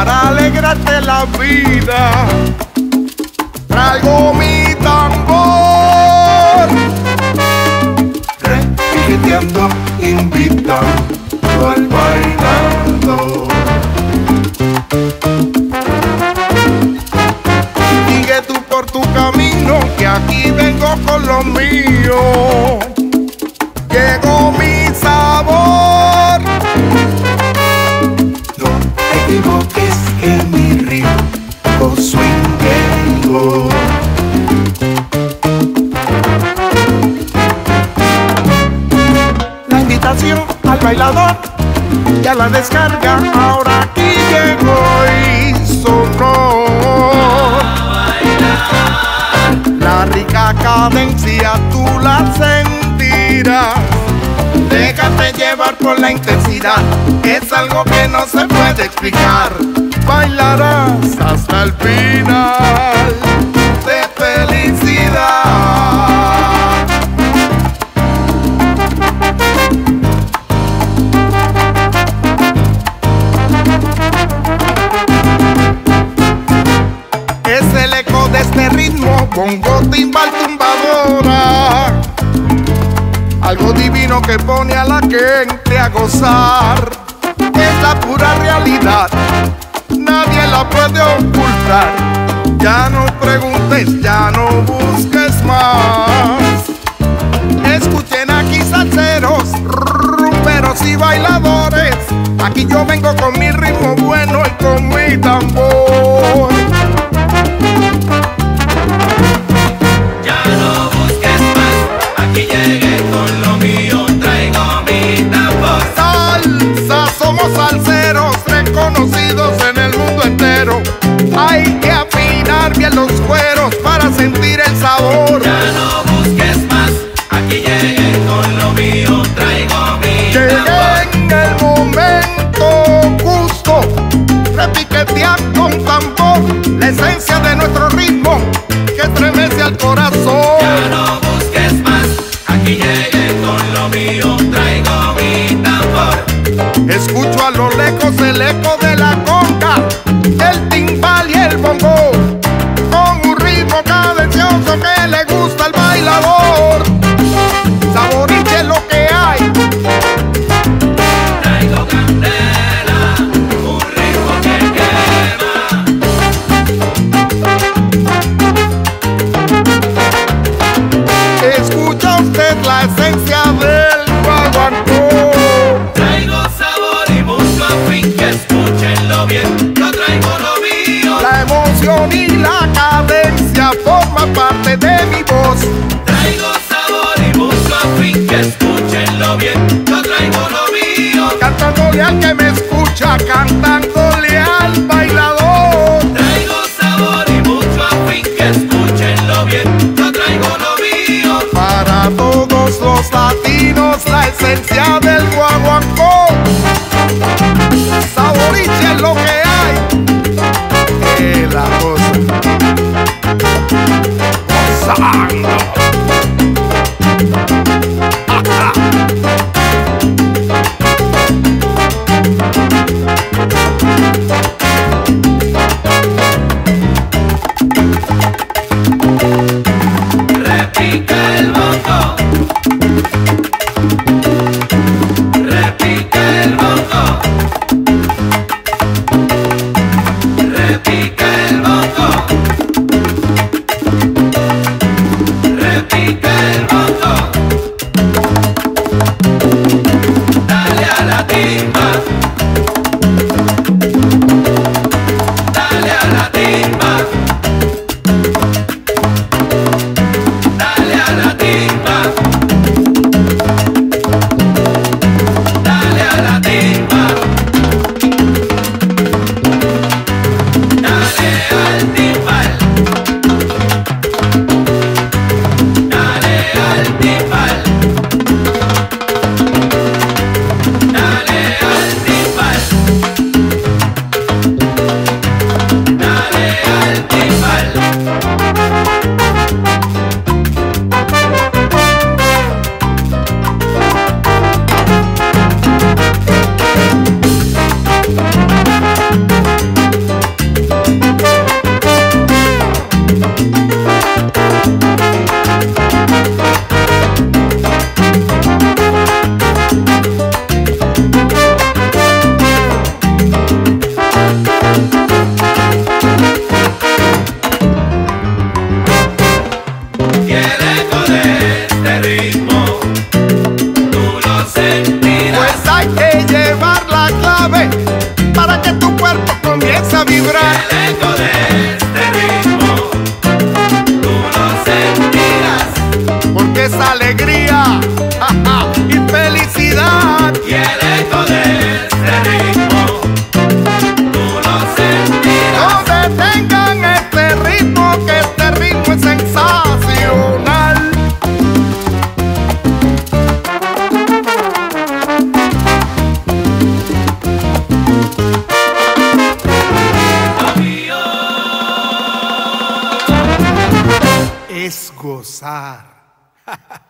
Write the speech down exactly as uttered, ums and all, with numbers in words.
para alegrarte la vida. Traigo mi tambor, repiqueteando, invitando al bailando. Sigue tú por tu camino, que aquí vengo con lo mío. Llegó mi sabor. No te equivoques, que mi ritmo swingueo. La invitación al bailador y a la descarga, ahora aquí llegó y sonó. La rica cadencia tú la sentirás. Déjate llevar por la intensidad, es algo que no se puede explicar. Bailarás hasta el final de felicidad. Es el eco de este ritmo, bongo, timbal, tumbadora. Algo divino que pone a la gente a gozar. Es la pura realidad, nadie la puede ocultar. Ya no preguntes, ya no busques más. Escuchen aquí salseros, rumberos y bailadores. Aquí yo vengo con mi ritmo bueno y con mi tambor. Ya no busques más, aquí llegué con lo mío, traigo mi tambor. Salsa, somos salseros reconocidos en el mundo entero. Hay que afinar bien los cueros para sentir el sabor. Ya no busques más, aquí llegué con lo mío, traigo mi Llegué tambor. en el momento justo, repiqueteando un tambor, la esencia de nuestro ritmo que estremece al corazón. Ya no busques más, aquí llegué con lo mío, traigo mi tambor. Escucho a lo lejos el eco de la conga, el timbal y el bongo, con un ritmo cadencioso que le gusta al bailador. Saboriche lo que hay. Traigo candela, un ritmo que quema. Escucha usted la esencia del guaguancó. Traigo sabor y mucho afín, que escúchenlo bien, yo traigo lo mío. La emoción y la cadencia forman parte de mi voz. Traigo sabor y mucho afín, que escúchenlo bien, yo traigo lo mío. Cantándole al que me escucha, cantándole al bailador. Traigo sabor y mucho afín, que escúchenlo bien, yo traigo lo mío. Para todos los latinos, la esencia del guaguancó. Saboriche es lo que hay. Que la cosa gozando. Ajá. es gozar.